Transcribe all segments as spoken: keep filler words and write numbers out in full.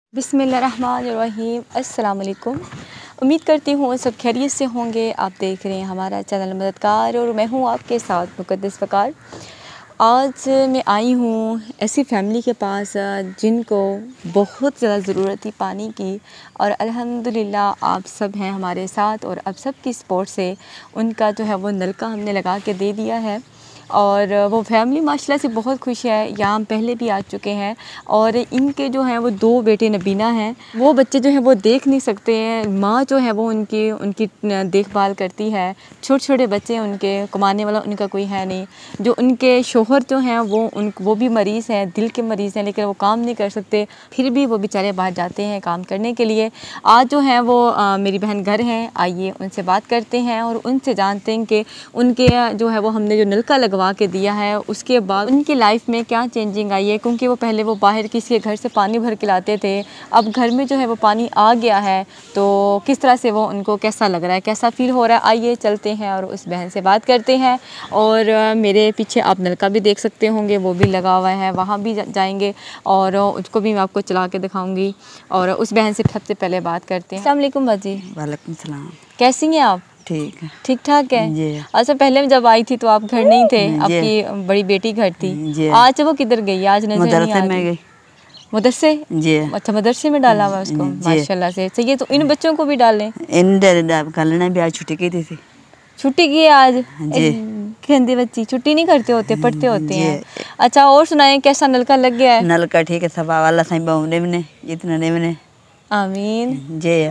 बिस्मिल्लाहिर्रहमानिर्रहीम। अस्सलाम वालेकुम। उम्मीद करती हूँ सब खैरियत से होंगे। आप देख रहे हैं हमारा चैनल मददगार और मैं हूँ आपके साथ मुक़द्दस वक़ार। आज मैं आई हूँ ऐसी फैमिली के पास जिनको बहुत ज़्यादा ज़रूरत थी पानी की, और अल्हम्दुलिल्लाह आप सब हैं हमारे साथ और अब सब की सपोर्ट से उनका जो है वो नलका हमने लगा के दे दिया है। और वो फैमिली माशाल्लाह से बहुत खुश है। यहाँ हम पहले भी आ चुके हैं और इनके जो हैं वो दो बेटे नबीना हैं। वो बच्चे जो हैं वो देख नहीं सकते हैं, माँ जो है वो उनकी उनकी देखभाल करती है। छोटे छोटे बच्चे हैं उनके, कमाने वाला उनका कोई है नहीं। जो उनके शोहर जो हैं वो उन वो भी मरीज़ हैं, दिल के मरीज़ हैं, लेकिन वो काम नहीं कर सकते, फिर भी वो बेचारे बाहर जाते हैं काम करने के लिए। आज जो है वो आ, मेरी बहन घर हैं, आइए उनसे बात करते हैं और उनसे जानते हैं कि उनके जो है वो हमने जो नलका लगवा के दिया है उसके बाद उनकी लाइफ में क्या चेंजिंग आई है। क्योंकि वो पहले वो बाहर किसी के घर से पानी भर के लाते थे, अब घर में जो है वो पानी आ गया है, तो किस तरह से वो उनको कैसा लग रहा है, कैसा फील हो रहा है। आइए चलते हैं और उस बहन से बात करते हैं। और मेरे पीछे आप नलका भी देख सकते होंगे, वो भी लगा हुआ है, वहाँ भी जाएंगे और उसको भी मैं आपको चला के दिखाऊंगी। और उस बहन से सबसे पहले बात करते हैं। अस्सलाम वालेकुम बाजी। वालेकुम सलाम। कैसी हैं आप? ठीक है। ठीक ठाक है। अच्छा, पहले जब आई थी तो आप घर नहीं थे, आपकी बड़ी बेटी घर थी। आज वो किधर गई? आज नजर नहीं आ रही। मदरसे? जी। अच्छा, मदरसे में डाला हुआ उसको, माशाल्लाह से सही है। तो इन बच्चों को भी डालें। इन डालना भी आज छुट्टी की थी। छुट्टी की आज? कहते बच्ची छुट्टी नहीं करते होते, पढ़ते होते हैं। अच्छा, और सुनाएं कैसा नलका लग गया है? नलका ठीक है, सब वाला सही बहुने में जितना ने में। आमीन। जी।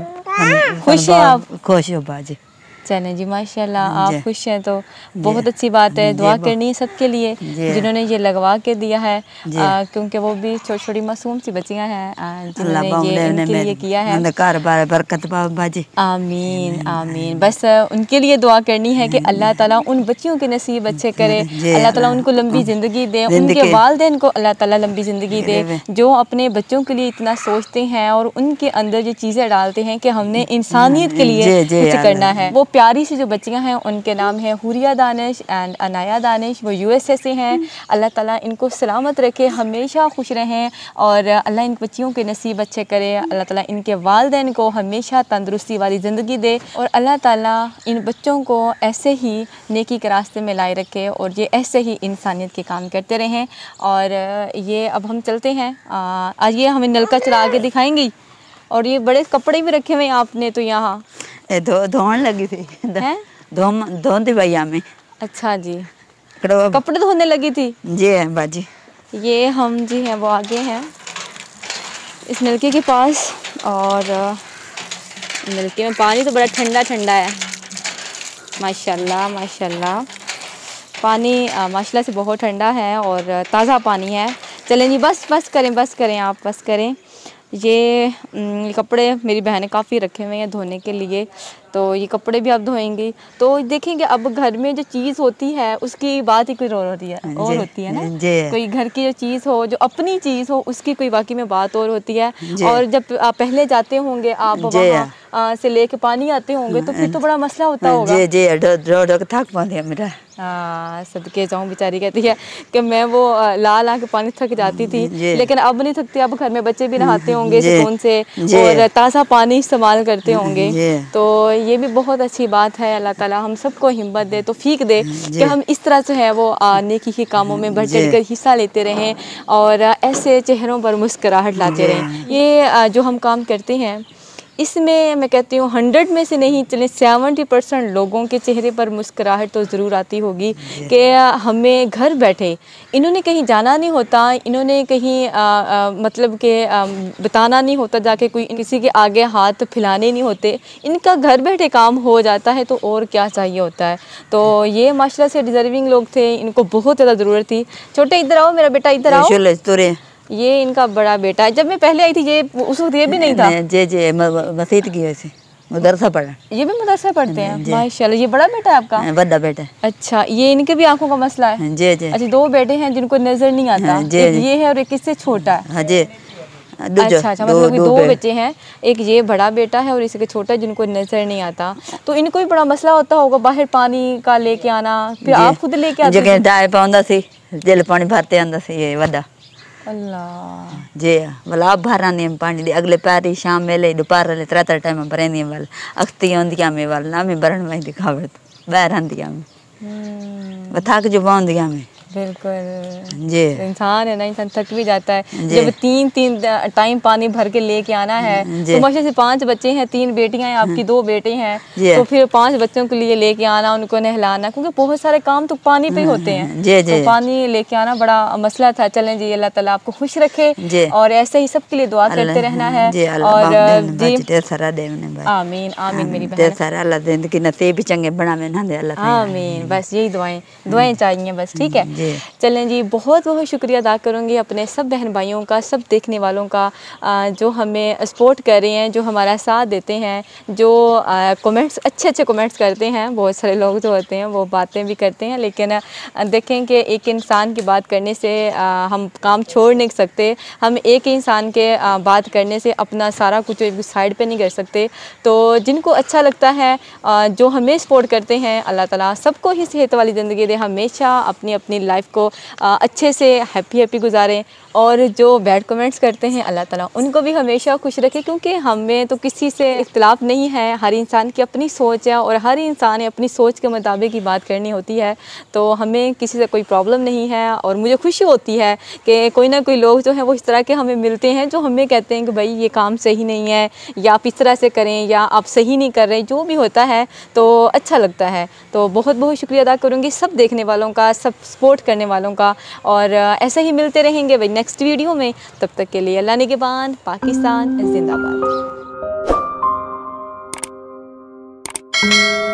खुश हैं आप? खुश हो बाजी। चलें जी, माशाल्लाह आप खुश हैं तो बहुत अच्छी बात है। दुआ करनी है सबके लिए जिन्होंने ये लगवा के दिया है, आ, क्योंकि वो भी छोटी छोटी मासूम सी बच्चियां हैं जिन्होंने ये इनके लिए किया है। बरकत बाजी। आमीन आमीन। बस उनके लिए दुआ करनी है कि अल्लाह ताला उन बच्चियों के नसीब अच्छे करे, अल्लाह ताला उनको लंबी ज़िंदगी दे, उनके वालिदैन को अल्लाह ताला लंबी ज़िंदगी दे, जो अपने बच्चों के लिए इतना सोचते हैं और उनके अंदर ये चीज़ें डालते हैं कि हमने इंसानियत के लिए कुछ करना है। वो प्यारी सी जो बच्चियां हैं उनके नाम है हुरिया दानिश एंड अनाया दानिश। वो यूएसए से हैं। अल्लाह ताला इनको सलामत रखे, हमेशा खुश रहें और अल्लाह इन बच्चियों के नसीब अच्छे करे। अल्लाह ताला इनके वालिदैन को हमेशा तंदुरुस्ती वाली ज़िंदगी दे और अल्लाह ताला इन बच्चों को ऐसे ही नेकी के रास्ते में लाए रखे और ये ऐसे ही इंसानियत के काम करते रहें। और ये अब हम चलते हैं। आज ये हमें नलका चला के दिखाएंगी। और ये बड़े कपड़े भी रखे हुए हैं आपने तो यहाँ धो धोने लगी थी। धो धोती भैया में। अच्छा जी, कपड़े धोने लगी थी जी है बाजी। ये हम जी हैं वो आगे हैं इस नलके के पास, और नलके में पानी तो बड़ा ठंडा ठंडा है, माशाल्लाह माशाल्लाह। पानी माशाल्लाह से बहुत ठंडा है और ताज़ा पानी है। चलें जी, बस बस करें बस करें आप बस करें। ये कपड़े मेरी बहन ने काफ़ी रखे हुए हैं धोने के लिए, तो ये कपड़े भी आप धोएंगी तो देखेंगे। अब घर में जो चीज़ होती है उसकी बात ही कोई और होती है और होती है ना। कोई घर की जो चीज़ हो, जो अपनी चीज़ हो, उसकी कोई बाकी में बात और होती है। और जब आप पहले जाते होंगे आप वहाँ से लेके पानी आते होंगे तो फिर तो बड़ा मसला होता होगा। जी जी, रो रो के थक पाते हैं मेरा। हाँ, सदके जाऊँ, बेचारी कहती है कि मैं वो ला ला के पानी थक जाती थी, लेकिन अब नहीं थकती। अब घर में बच्चे भी नहाते होंगे सुकून से और ताज़ा पानी इस्तेमाल करते होंगे, तो ये भी बहुत अच्छी बात है। अल्लाह ताला हम सबको हिम्मत दे, तौफीक दे कि हम इस तरह से है वो नेकी के कामों में बढ़ चढ़ कर हिस्सा लेते रहें और ऐसे चेहरों पर मुस्कुराहट लाते रहें। ये जो हम काम करते हैं इसमें मैं कहती हूँ हंड्रेड में से नहीं चले सेवेंटी परसेंट लोगों के चेहरे पर मुस्कुराहट तो ज़रूर आती होगी कि हमें घर बैठे, इन्होंने कहीं जाना नहीं होता, इन्होंने कहीं आ, आ, मतलब कि बताना नहीं होता, जाके कोई किसी के आगे हाथ फैलाने नहीं होते, इनका घर बैठे काम हो जाता है। तो और क्या चाहिए होता है। तो ये माशाल्लाह से डिज़र्विंग लोग थे, इनको बहुत ज़्यादा ज़रूरत थी। छोटे इधर आओ, मेरा बेटा इधर आओ। ये इनका बड़ा बेटा है। जब मैं पहले आई थी ये उस वक्त ये भी नहीं था। जी जी, मसीद की वैसे मदरसा पढ़ा। ये भी मदरसा पढ़ते हैं माशाल्लाह। ये बड़ा बेटा है आपका? बड़ा बेटा। अच्छा, ये इनके भी आंखों का मसला है? जी जी। अच्छा, दो बेटे हैं जिनको नजर नहीं आता, एक ये है और एक इससे छोटा है। हाँ जी। अच्छा अच्छा, मतलब दो, दो बच्चे हैं, एक ये बड़ा बेटा है और इसके छोटा जिनको नजर नहीं आता। तो इनको भी बड़ा मसला होता होगा बाहर पानी का लेके आना, फिर आप खुद लेके आते? पानी भरते आंदा सी ये वड्डा। अल्लाह जी भला आप भर आंदी पानी दी अगले पैरी शाम वेले दोपहर वेले त्रै त्रै टाइम भरेंदी वाल अख्ती आंदियां में वाल ना में भरण में दिखावत बाहर आंदियां में हम्म, थक जो बांदियां में बिल्कुल। जी इंसान है ना, इंसान थक भी जाता है जी जब तीन तीन टाइम पानी भर के लेके आना है। जी तो माशा से पांच बच्चे हैं, तीन बेटियां हैं आपकी, दो बेटे हैं, जी तो फिर पांच बच्चों के लिए लेके आना, उनको नहलाना, क्योंकि बहुत सारे काम तो पानी पे ही होते हैं। जी जी तो पानी लेके आना बड़ा मसला था। चलें जी, अल्लाह ताला आपको खुश रखे जी और ऐसे ही सबके लिए दुआ करते रहना है। जी अल्लाह और बाप जी दे ढेर सारा दे मने भाई आमीन आमीन मेरी ढेर बहन, सारा अल्लाह जिंदगी नसीब चंगे बनावे ना दे अल्लाह आमीन। बस यही दुआएं दुआएं चाहिए बस, ठीक है। जी चलें जी, बहुत बहुत शुक्रिया अदा करूँगी अपने सब बहन भाइयों का, सब देखने वालों का, आ, जो हमें सपोर्ट कर रहे हैं, जो हमारा साथ देते हैं, जो कमेंट्स अच्छे अच्छे कमेंट्स करते हैं। बहुत सारे लोग जो होते हैं वो बातें भी करते हैं, लेकिन आ, देखें कि एक इंसान की बात करने से आ, हम काम छोड़ नहीं सकते। हम एक ही इंसान के आ, बात करने से अपना सारा कुछ साइड पे नहीं कर सकते। तो जिनको अच्छा लगता है, आ, जो हमें सपोर्ट करते हैं, अल्लाह ताला सबको ही सेहत वाली ज़िंदगी दे, हमेशा अपनी अपनी लाइफ को आ, अच्छे से हैप्पी हैप्पी गुजारें। और जो बैड कमेंट्स करते हैं, अल्लाह ताला उनको भी हमेशा खुश रखे, क्योंकि हमें तो किसी से इख्तिलाफ़ नहीं है। हर इंसान की अपनी सोच है और हर इंसान अपनी सोच के मुताबिक ही बात करनी होती है। तो हमें किसी से कोई प्रॉब्लम नहीं है। और मुझे खुशी होती है कि कोई ना कोई लोग जो हैं वो इस तरह के हमें मिलते हैं, जो हमें कहते हैं कि भाई ये काम सही नहीं है, या आप इस तरह से करें, या आप सही नहीं कर रहे, जो भी होता है तो अच्छा लगता है। तो बहुत बहुत शुक्रिया अदा करूँगी सब देखने वालों का, सब सपोर्ट करने वालों का। और ऐसे ही मिलते रहेंगे भाई नेक्स्ट वीडियो में। तब तक के लिए अल्लाह निगहबान, पाकिस्तान जिंदाबाद।